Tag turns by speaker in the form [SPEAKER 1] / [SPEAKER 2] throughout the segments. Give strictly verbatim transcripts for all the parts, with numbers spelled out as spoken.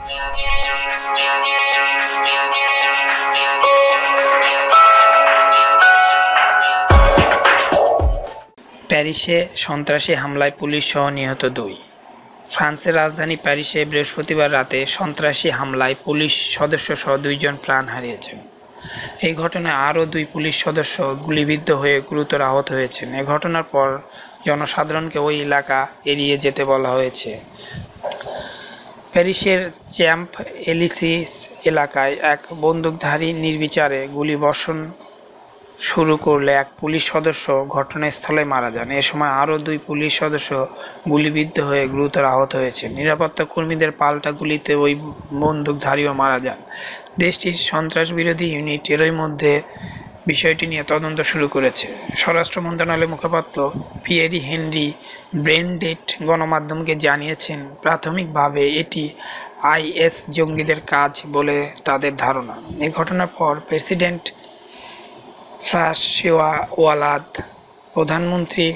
[SPEAKER 1] প্যারিসে সন্ত্রাসী হামলায় পুলিশ সহ নিহত দুই। ফ্রান্সের রাজধানী প্যারিসে বৃহস্পতিবার রাতে সন্ত্রাসী হামলায় পুলিশ সদস্য সহ দুইজন প্রাণ হারিয়েছেন। এই ঘটনায় আরও দুই পুলিশ সদস্য গুলিবিদ্ধ হয়ে গুরুতর আহত হয়েছেন। এ ঘটনার পর জনসাধারণকে ওই এলাকা এড়িয়ে যেতে বলা হয়েছে। প্যারিসের চ্যাম্প এলিসিস এলাকায় এক বন্দুকধারী নির্বিচারে গুলিবর্ষণ শুরু করলে এক পুলিশ সদস্য ঘটনাস্থলে মারা যান। এ সময় আরও দুই পুলিশ সদস্য গুলিবিদ্ধ হয়ে গুরুতর আহত হয়েছেন। নিরাপত্তা কর্মীদের পাল্টা গুলিতে ওই বন্দুকধারীও মারা যান। দেশটির সন্ত্রাসবিরোধী ইউনিট এরই মধ্যে বিষয়টি নিয়ে তদন্ত শুরু করেছে। স্বরাষ্ট্র মন্ত্রণালয়ের মুখপাত্র পিয়েরি হেনরি ব্রেন্ডেট গণমাধ্যমকে জানিয়েছেন, প্রাথমিকভাবে এটি আইএস জঙ্গিদের কাজ বলে তাদের ধারণা। এ ঘটনার পর প্রেসিডেন্ট ফ্রাঁসোয়া ওয়ালাদ, প্রধানমন্ত্রী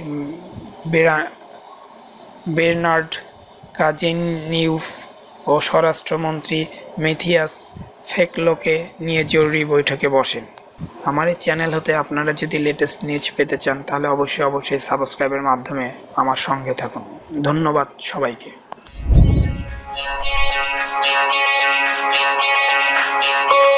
[SPEAKER 1] বেরনার্ড কাজেনিউভ ও স্বরাষ্ট্রমন্ত্রী ম্যাথিয়াস ফেকলোকে নিয়ে জরুরি বৈঠকে বসেন। আমার এই চ্যানেল হতে আপনারা যদি লেটেস্ট নিউজ পেতে চান তাহলে অবশ্যই অবশ্যই সাবস্ক্রাইবের মাধ্যমে আমার সঙ্গে থাকুন। ধন্যবাদ সবাইকে।